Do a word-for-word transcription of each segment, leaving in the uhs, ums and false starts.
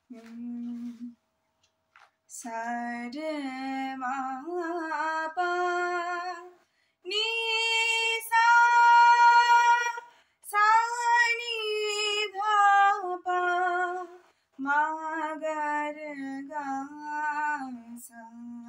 सा रे मा पा नी सा सा नी धा पा मा गा रे गा सा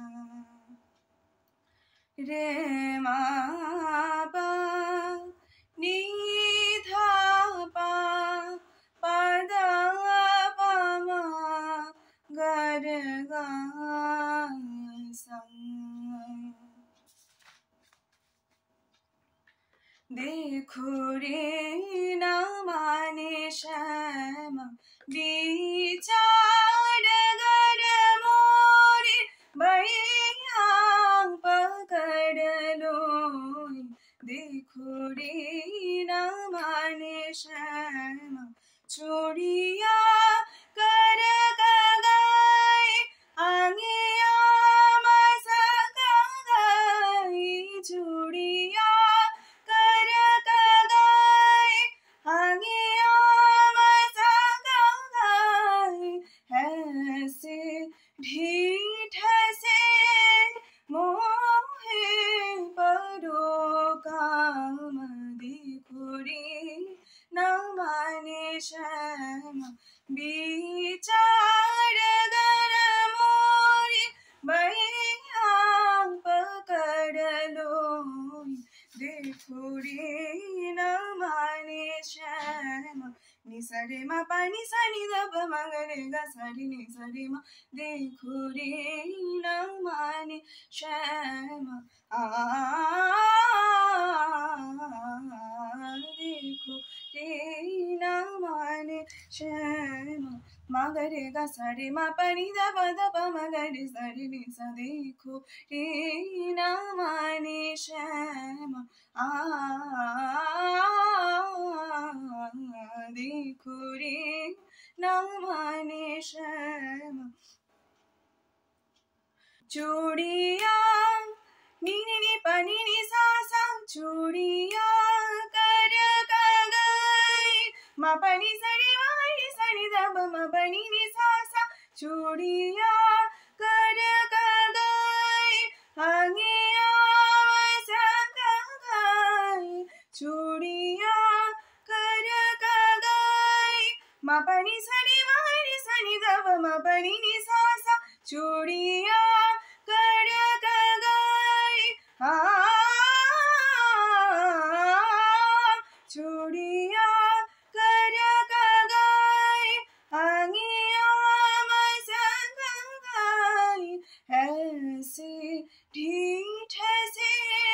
रे मा पा नी धा पा पा दा पा मा गा रे गा सा। देखो रे न माने श्याम विचार गर मोरी बैया पकड़ लो। देखो रे न माने श्याम चूड़िया कर गई आंगिया मसा गई चूड़िया कर गई आंगिया मसा गई ऐसे ढीठ से मोहे परो काम। देखो रे न माने श्याम विचार गर मोरी बैया पकड़ लो। देखो रे न माने श्याम नि सा रे मा पा नि सा नि ध प मा ग रे गा सा रे नि सा रे मा। देखो रे न माने श्याम आ देखो रे न माने श्याम मा ग रे गा सा रे मा पा नि ध प ध प मा ग रे सा रे नि सा। देखो रे न माने श्याम आ देखो रे न माने श्याम। चूड़िया नी नी नी पा नी नी सा सा चूड़िया कर गई मा पा नी सा रे मा नी सा नी ध प मा पा नी नी सा सा चूड़िया कर गई आंगिया मसा गई चूड़िया कर गई मा पा नी सा रे मा नी सा नी ध प मा पा नी नी सा सा चूड़िया कर गई आ चूड़िया कर गई आंगिया मसा गई ऐसे ढीठ से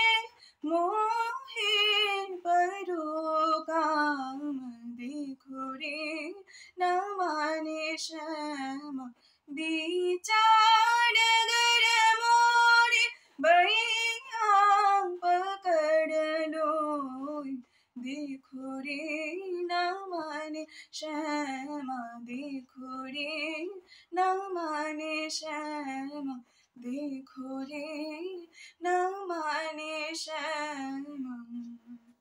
मोहे परो काम। देखो रे न माने श्याम विचार गर मोरी बैया पकड़ लो। देखो रे न माने श्याम देखो रे न माने श्याम देखो रे न माने श्याम।